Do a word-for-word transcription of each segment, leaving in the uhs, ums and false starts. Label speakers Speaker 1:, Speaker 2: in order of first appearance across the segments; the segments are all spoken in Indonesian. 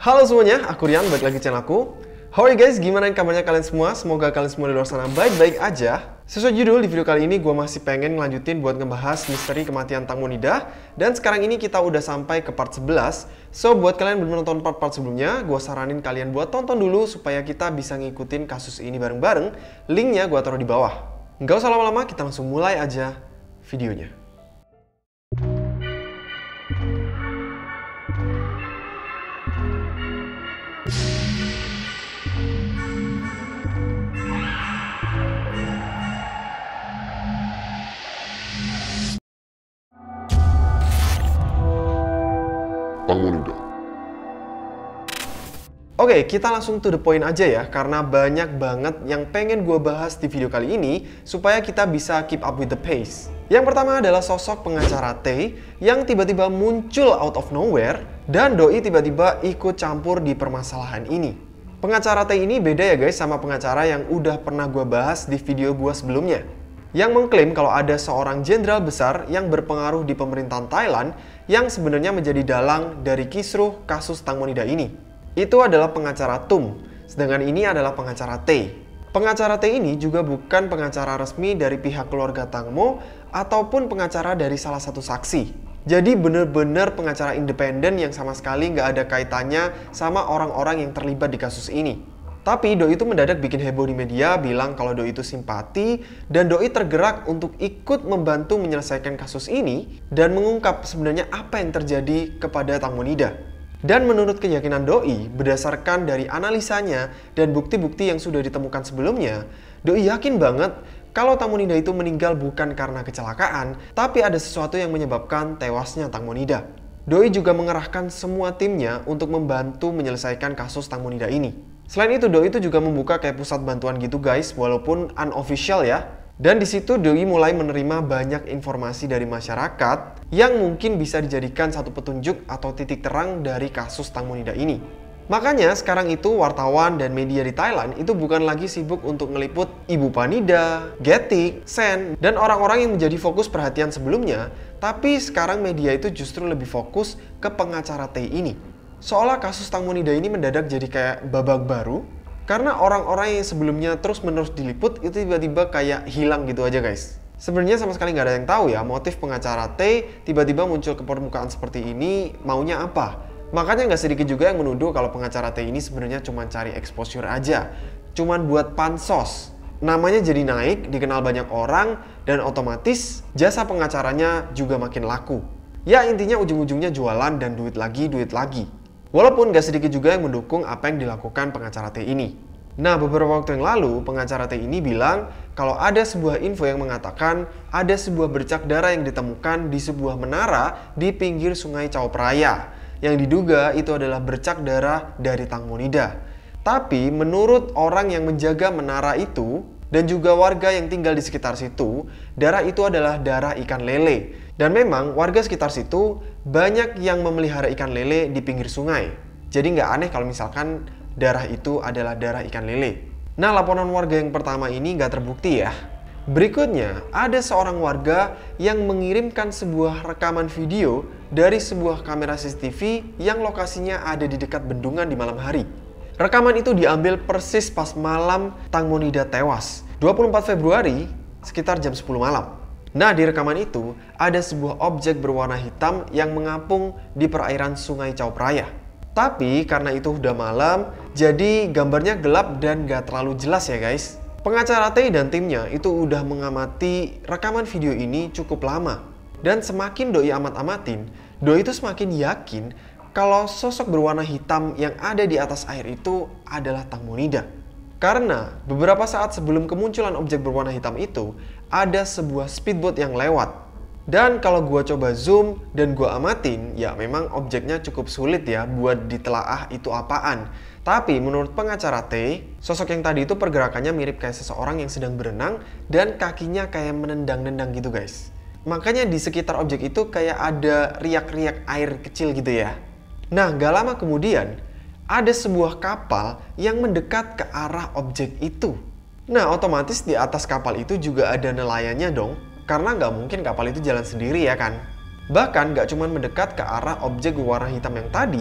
Speaker 1: Halo semuanya, aku Rian, balik lagi channel aku. How are you guys? Gimana kabarnya kalian semua? Semoga kalian semua di luar sana baik-baik aja. Sesuai judul, di video kali ini gue masih pengen ngelanjutin buat ngebahas misteri kematian Tang Monida. Dan sekarang ini kita udah sampai ke part sebelas. So, buat kalian yang belum nonton part-part sebelumnya, gue saranin kalian buat tonton dulu supaya kita bisa ngikutin kasus ini bareng-bareng. Linknya gue taruh di bawah. Nggak usah lama-lama, kita langsung mulai aja videonya.
Speaker 2: Tang Monida.
Speaker 1: Oke, kita langsung to the point aja ya, karena banyak banget yang pengen gue bahas di video kali ini supaya kita bisa keep up with the pace. Yang pertama adalah sosok pengacara T yang tiba-tiba muncul out of nowhere dan Doi tiba-tiba ikut campur di permasalahan ini. Pengacara T ini beda ya guys sama pengacara yang udah pernah gue bahas di video gue sebelumnya, yang mengklaim kalau ada seorang jenderal besar yang berpengaruh di pemerintahan Thailand yang sebenarnya menjadi dalang dari kisruh kasus Tang Monida ini. Itu adalah pengacara Tum, sedangkan ini adalah pengacara T. Pengacara T ini juga bukan pengacara resmi dari pihak keluarga Tang Mo ataupun pengacara dari salah satu saksi. Jadi bener-bener pengacara independen yang sama sekali nggak ada kaitannya sama orang-orang yang terlibat di kasus ini. Tapi Doi itu mendadak bikin heboh di media bilang kalau Doi itu simpati dan Doi tergerak untuk ikut membantu menyelesaikan kasus ini dan mengungkap sebenarnya apa yang terjadi kepada Tang Monida. Dan menurut keyakinan Doi, berdasarkan dari analisanya dan bukti-bukti yang sudah ditemukan sebelumnya, Doi yakin banget kalau Tang Monida itu meninggal bukan karena kecelakaan, tapi ada sesuatu yang menyebabkan tewasnya Tang Monida. Doi juga mengerahkan semua timnya untuk membantu menyelesaikan kasus Tang Monida ini. Selain itu, Doi itu juga membuka kayak pusat bantuan gitu guys, walaupun unofficial ya. Dan di situ Doi mulai menerima banyak informasi dari masyarakat yang mungkin bisa dijadikan satu petunjuk atau titik terang dari kasus Tang Monida ini. Makanya sekarang itu wartawan dan media di Thailand itu bukan lagi sibuk untuk ngeliput Ibu Panida, Getik, Sen, dan orang-orang yang menjadi fokus perhatian sebelumnya, tapi sekarang media itu justru lebih fokus ke pengacara T ini. Seolah kasus Tang Monida ini mendadak jadi kayak babak baru, karena orang-orang yang sebelumnya terus-menerus diliput itu tiba-tiba kayak hilang gitu aja guys. Sebenarnya sama sekali nggak ada yang tahu ya motif pengacara T tiba-tiba muncul ke permukaan seperti ini maunya apa. Makanya nggak sedikit juga yang menuduh kalau pengacara T ini sebenarnya cuma cari exposure aja, cuman buat pansos. Namanya jadi naik, dikenal banyak orang, dan otomatis jasa pengacaranya juga makin laku. Ya intinya ujung-ujungnya jualan dan duit lagi, duit lagi. Walaupun gak sedikit juga yang mendukung apa yang dilakukan pengacara T ini. Nah, beberapa waktu yang lalu, pengacara T ini bilang kalau ada sebuah info yang mengatakan ada sebuah bercak darah yang ditemukan di sebuah menara di pinggir sungai Chao Phraya, yang diduga itu adalah bercak darah dari Tang Monida. Tapi menurut orang yang menjaga menara itu dan juga warga yang tinggal di sekitar situ, darah itu adalah darah ikan lele. Dan memang warga sekitar situ banyak yang memelihara ikan lele di pinggir sungai. Jadi nggak aneh kalau misalkan darah itu adalah darah ikan lele. Nah, laporan warga yang pertama ini nggak terbukti ya. Berikutnya, ada seorang warga yang mengirimkan sebuah rekaman video dari sebuah kamera C C T V yang lokasinya ada di dekat bendungan di malam hari. Rekaman itu diambil persis pas malam Tang Monida tewas, dua puluh empat Februari sekitar jam sepuluh malam. Nah, di rekaman itu ada sebuah objek berwarna hitam yang mengapung di perairan sungai Chao Phraya. Tapi karena itu udah malam, jadi gambarnya gelap dan gak terlalu jelas ya guys. Pengacara T dan timnya itu udah mengamati rekaman video ini cukup lama. Dan semakin Doi amat-amatin, Doi itu semakin yakin kalau sosok berwarna hitam yang ada di atas air itu adalah Tang Monida. Karena beberapa saat sebelum kemunculan objek berwarna hitam itu, ada sebuah speedboat yang lewat. Dan kalau gua coba zoom dan gua amatin, ya memang objeknya cukup sulit ya buat ditelaah itu apaan. Tapi menurut pengacara T, sosok yang tadi itu pergerakannya mirip kayak seseorang yang sedang berenang dan kakinya kayak menendang-nendang gitu guys. Makanya di sekitar objek itu kayak ada riak-riak air kecil gitu ya. Nah, gak lama kemudian, ada sebuah kapal yang mendekat ke arah objek itu. Nah, otomatis di atas kapal itu juga ada nelayannya dong. Karena nggak mungkin kapal itu jalan sendiri ya kan. Bahkan nggak cuma mendekat ke arah objek berwarna hitam yang tadi,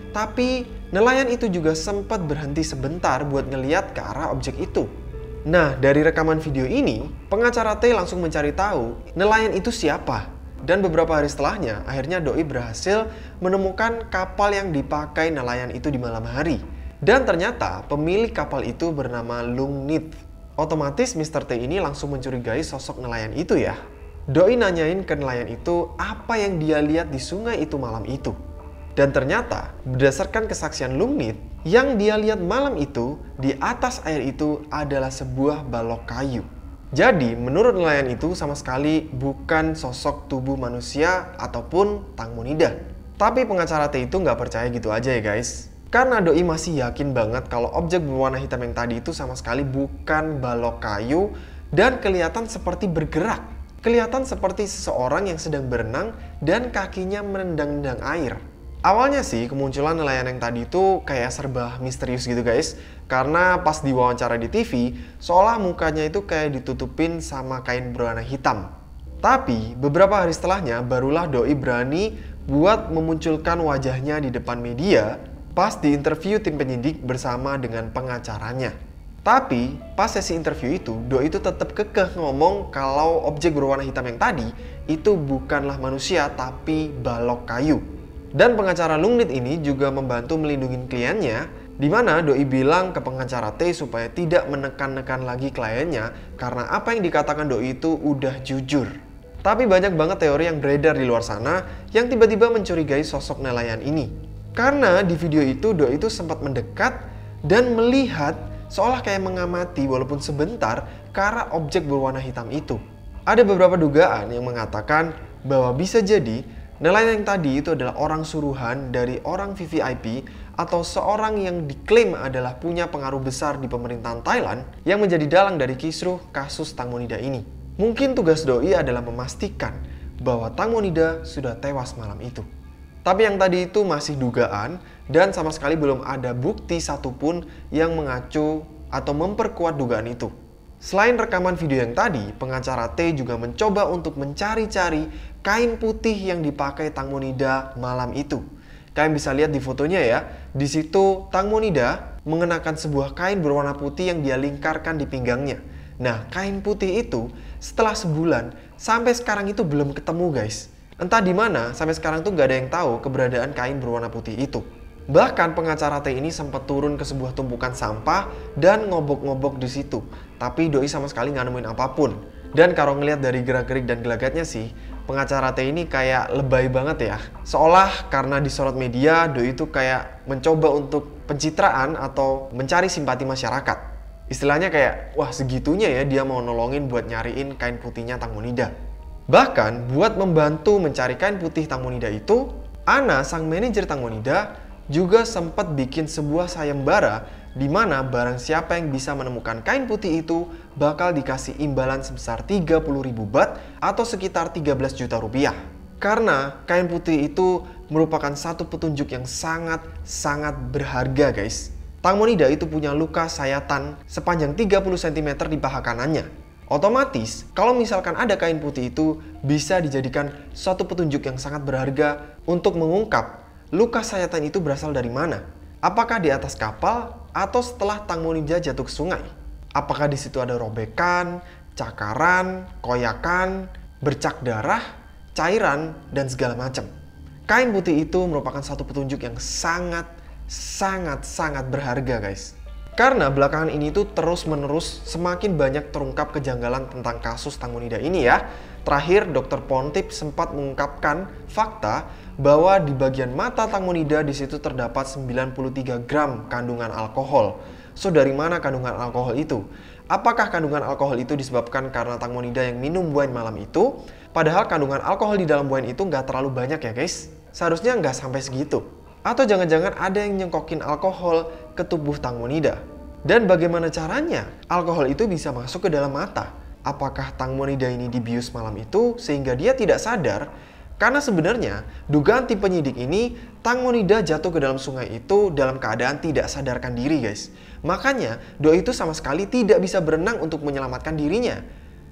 Speaker 1: Tapi nelayan itu juga sempat berhenti sebentar buat ngeliat ke arah objek itu. Nah, dari rekaman video ini, pengacara T langsung mencari tahu nelayan itu siapa. Dan beberapa hari setelahnya, akhirnya Doi berhasil menemukan kapal yang dipakai nelayan itu di malam hari. Dan ternyata pemilik kapal itu bernama Lung Nith. Otomatis mister T ini langsung mencurigai sosok nelayan itu ya. Doi nanyain ke nelayan itu apa yang dia lihat di sungai itu malam itu. Dan ternyata berdasarkan kesaksian Lung Nith, yang dia lihat malam itu di atas air itu adalah sebuah balok kayu. Jadi menurut nelayan itu sama sekali bukan sosok tubuh manusia ataupun Tang Monida. Tapi pengacara T itu nggak percaya gitu aja ya guys. Karena Doi masih yakin banget kalau objek berwarna hitam yang tadi itu sama sekali bukan balok kayu dan kelihatan seperti bergerak. Kelihatan seperti seseorang yang sedang berenang dan kakinya menendang-nendang air. Awalnya sih kemunculan nelayan yang tadi itu kayak serba misterius gitu guys. Karena pas diwawancara di T V, seolah mukanya itu kayak ditutupin sama kain berwarna hitam. Tapi beberapa hari setelahnya barulah Doi berani buat memunculkan wajahnya di depan media pas di interview tim penyidik bersama dengan pengacaranya. Tapi pas sesi interview itu, Doi itu tetap kekeh ngomong kalau objek berwarna hitam yang tadi itu bukanlah manusia tapi balok kayu. Dan pengacara Lung Nith ini juga membantu melindungi kliennya, di mana Doi bilang ke pengacara T supaya tidak menekan-nekan lagi kliennya karena apa yang dikatakan Doi itu udah jujur. Tapi banyak banget teori yang beredar di luar sana yang tiba-tiba mencurigai sosok nelayan ini. Karena di video itu Doi itu sempat mendekat dan melihat seolah kayak mengamati walaupun sebentar ke arah objek berwarna hitam itu. Ada beberapa dugaan yang mengatakan bahwa bisa jadi nelayan yang tadi itu adalah orang suruhan dari orang V V I P atau seorang yang diklaim adalah punya pengaruh besar di pemerintahan Thailand yang menjadi dalang dari kisruh kasus Tang Monida ini. Mungkin tugas Doi adalah memastikan bahwa Tang Monida sudah tewas malam itu. Tapi yang tadi itu masih dugaan dan sama sekali belum ada bukti satupun yang mengacu atau memperkuat dugaan itu. Selain rekaman video yang tadi, pengacara T juga mencoba untuk mencari-cari kain putih yang dipakai Tang Monida malam itu. Kalian bisa lihat di fotonya ya. Di situ Tang Monida mengenakan sebuah kain berwarna putih yang dia lingkarkan di pinggangnya. Nah, kain putih itu setelah sebulan sampai sekarang itu belum ketemu guys. Entah di mana sampai sekarang tuh gak ada yang tahu keberadaan kain berwarna putih itu. Bahkan pengacara T ini sempat turun ke sebuah tumpukan sampah dan ngobok-ngobok di situ. Tapi Doi sama sekali nggak nemuin apapun. Dan kalau ngelihat dari gerak-gerik dan gelagatnya sih, pengacara T ini kayak lebay banget ya. Seolah karena disorot media, Doi itu kayak mencoba untuk pencitraan atau mencari simpati masyarakat. Istilahnya kayak, wah segitunya ya dia mau nolongin buat nyariin kain putihnya Tang Monida. Bahkan buat membantu mencari kain putih Tang Monida itu, Ana, sang manajer Tang Monida, juga sempat bikin sebuah sayembara di mana barang siapa yang bisa menemukan kain putih itu bakal dikasih imbalan sebesar tiga puluh ribu baht atau sekitar tiga belas juta rupiah. Karena kain putih itu merupakan satu petunjuk yang sangat-sangat berharga guys. Tang Monida itu punya luka sayatan sepanjang tiga puluh sentimeter di paha kanannya. Otomatis kalau misalkan ada kain putih itu bisa dijadikan suatu petunjuk yang sangat berharga untuk mengungkap luka sayatan itu berasal dari mana? Apakah di atas kapal atau setelah Tang Monida jatuh ke sungai? Apakah di situ ada robekan, cakaran, koyakan, bercak darah, cairan, dan segala macam? Kain putih itu merupakan satu petunjuk yang sangat, sangat, sangat berharga guys. Karena belakangan ini tuh terus-menerus semakin banyak terungkap kejanggalan tentang kasus Tang Monida ini ya. Terakhir, dokter Pontip sempat mengungkapkan fakta bahwa di bagian mata Tang Monida di situ terdapat sembilan puluh tiga gram kandungan alkohol. So dari mana kandungan alkohol itu? Apakah kandungan alkohol itu disebabkan karena Tang Monida yang minum wine malam itu? Padahal kandungan alkohol di dalam wine itu nggak terlalu banyak ya guys. Seharusnya nggak sampai segitu. Atau jangan-jangan ada yang nyengkokin alkohol ke tubuh Tang Monida. Dan bagaimana caranya alkohol itu bisa masuk ke dalam mata? Apakah Tang Monida ini dibius malam itu sehingga dia tidak sadar? Karena sebenarnya dugaan tim penyidik ini Tang Monida jatuh ke dalam sungai itu dalam keadaan tidak sadarkan diri guys. Makanya Doi itu sama sekali tidak bisa berenang untuk menyelamatkan dirinya.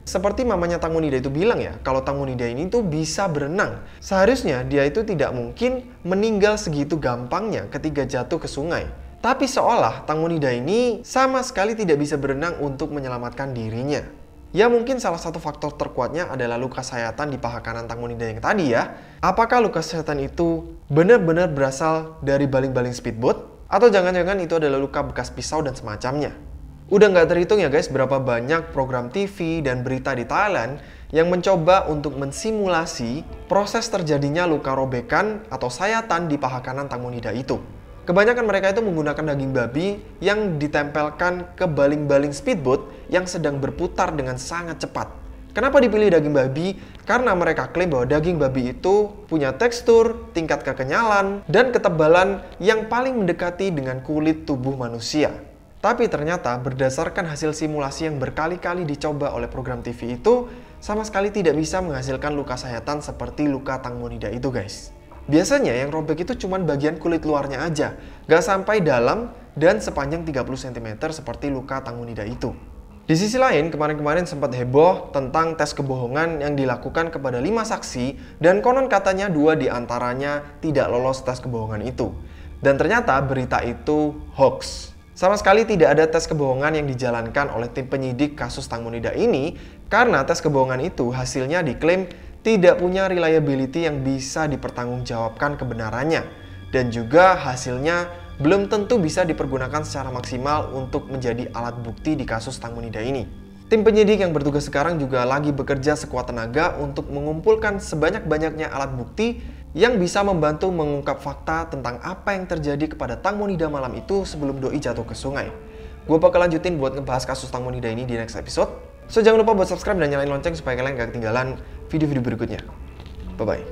Speaker 1: Seperti mamanya Tang Monida itu bilang ya, kalau Tang Monida ini tuh bisa berenang. Seharusnya dia itu tidak mungkin meninggal segitu gampangnya ketika jatuh ke sungai. Tapi seolah Tang Monida ini sama sekali tidak bisa berenang untuk menyelamatkan dirinya. Ya mungkin salah satu faktor terkuatnya adalah luka sayatan di paha kanan Tang Monida yang tadi ya. Apakah luka sayatan itu benar-benar berasal dari baling-baling speedboat? Atau jangan-jangan itu adalah luka bekas pisau dan semacamnya? Udah nggak terhitung ya guys berapa banyak program T V dan berita di Thailand yang mencoba untuk mensimulasi proses terjadinya luka robekan atau sayatan di paha kanan Tang Monida itu. Kebanyakan mereka itu menggunakan daging babi yang ditempelkan ke baling-baling speedboat yang sedang berputar dengan sangat cepat. Kenapa dipilih daging babi? Karena mereka klaim bahwa daging babi itu punya tekstur, tingkat kekenyalan, dan ketebalan yang paling mendekati dengan kulit tubuh manusia. Tapi ternyata berdasarkan hasil simulasi yang berkali-kali dicoba oleh program T V itu, sama sekali tidak bisa menghasilkan luka sayatan seperti luka Tang Monida itu guys. Biasanya yang robek itu cuma bagian kulit luarnya aja, gak sampai dalam dan sepanjang tiga puluh sentimeter seperti luka Tang Monida itu. Di sisi lain, kemarin-kemarin sempat heboh tentang tes kebohongan yang dilakukan kepada lima saksi dan konon katanya dua diantaranya tidak lolos tes kebohongan itu. Dan ternyata berita itu hoax. Sama sekali tidak ada tes kebohongan yang dijalankan oleh tim penyidik kasus Tang Monida ini karena tes kebohongan itu hasilnya diklaim tidak punya reliability yang bisa dipertanggungjawabkan kebenarannya dan juga hasilnya belum tentu bisa dipergunakan secara maksimal untuk menjadi alat bukti di kasus Tang Monida ini. Tim penyidik yang bertugas sekarang juga lagi bekerja sekuat tenaga untuk mengumpulkan sebanyak-banyaknya alat bukti yang bisa membantu mengungkap fakta tentang apa yang terjadi kepada Tang Monida malam itu sebelum doi jatuh ke sungai. Gue bakal lanjutin buat ngebahas kasus Tang Monida ini di next episode. So jangan lupa buat subscribe dan nyalain lonceng supaya kalian gak ketinggalan video-video berikutnya. Bye-bye.